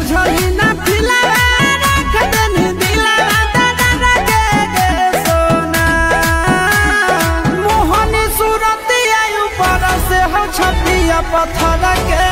बुझली ना फिलवा रख देनी दिलवा दादा के सोना मोहनी सूरत आयु पर से हो छतिया पत्थर के